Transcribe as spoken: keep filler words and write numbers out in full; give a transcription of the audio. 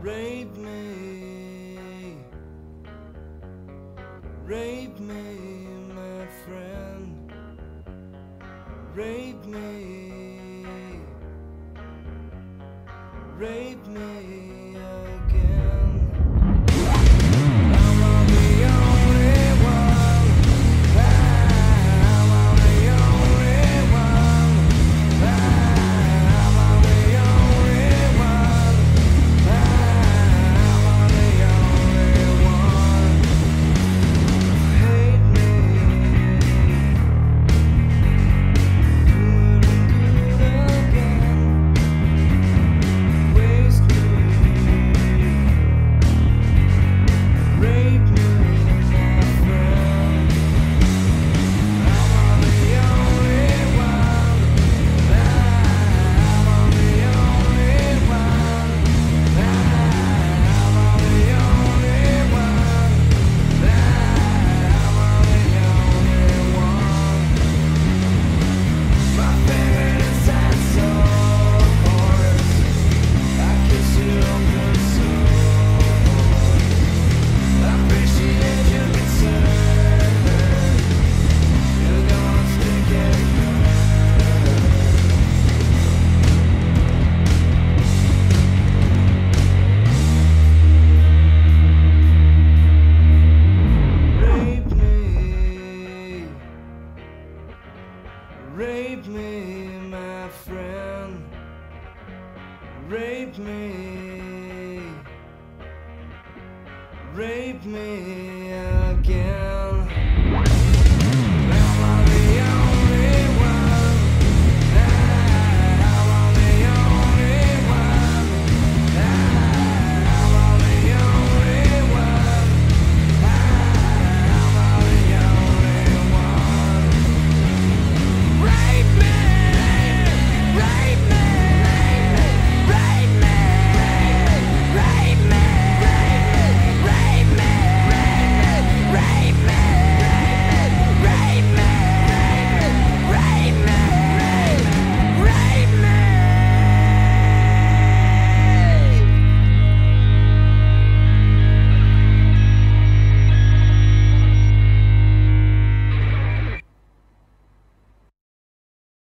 Rape me, rape me, my friend. Rape me, rape me again. I'm on the only one. I'm on the only one. I'm on the only one. I'm on the only one. Hate me. Good and good again. Waste me. Rape me, my friend. I'm on the only one. I'm on the only one. I'm on the only one. I'm on the only one. My favorite is that song chorus. I kiss you open soul. I appreciate your concern. You're gonna stick it through. Rape me, rape me, my friend. Rape me, rape me again.